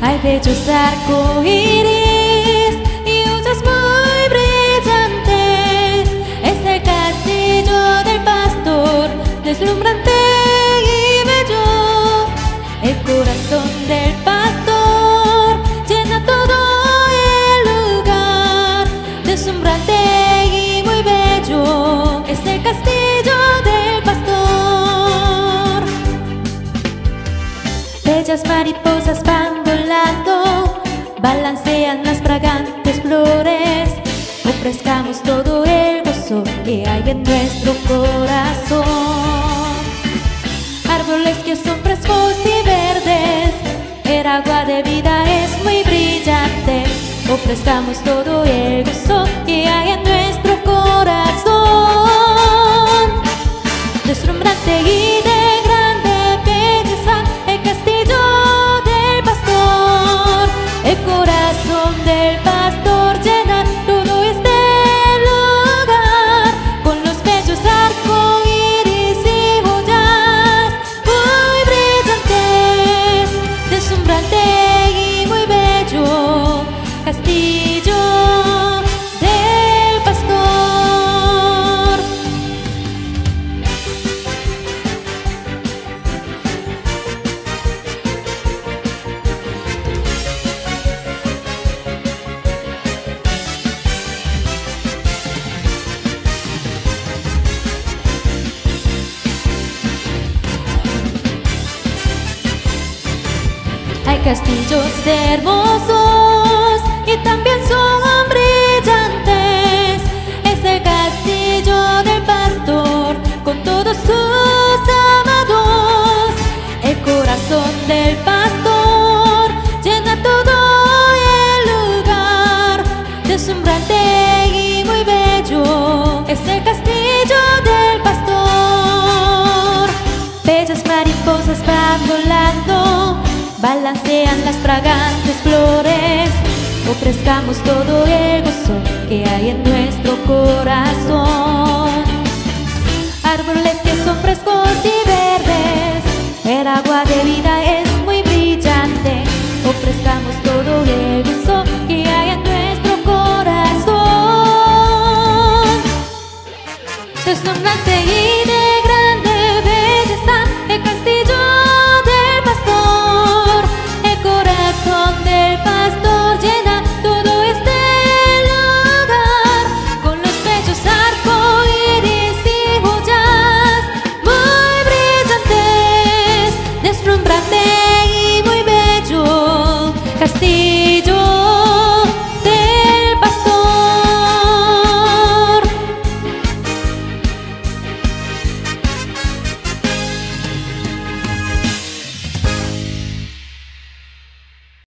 Hay bellos arcoíris y luces muy brillantes. Es el castillo del pastor, deslumbrante y bello. El corazón del pastor llena todo el lugar, deslumbrante y muy bello. Es el castillo del pastor. Bellas mariposas van volando, balancean las fragantes flores. Ofrezcamos todo el gozo que hay en nuestro corazón. Árboles que son frescos y verdes, el agua de vida es muy brillante. Ofrezcamos todo el gozo que hay en nuestro corazón. Deslumbrante y de grande belleza, el castillo del pastor. El corazón del pastor llena todo este lugar, con los bellos arcoíris y joyas muy brillantes. Deslumbrante y muy bello, castillo del pastor. Hay castillos hermosos y también son brillantes. Es el castillo del pastor con todos sus amados. El corazón del pastor llena todo el lugar, deslumbrante y muy bello. Es el castillo del pastor. Bellas mariposas van volando, balancean las fragantes flores. Ofrezcamos todo el gozo que hay en nuestro corazón. Árboles que son frescos y verdes, el agua de vida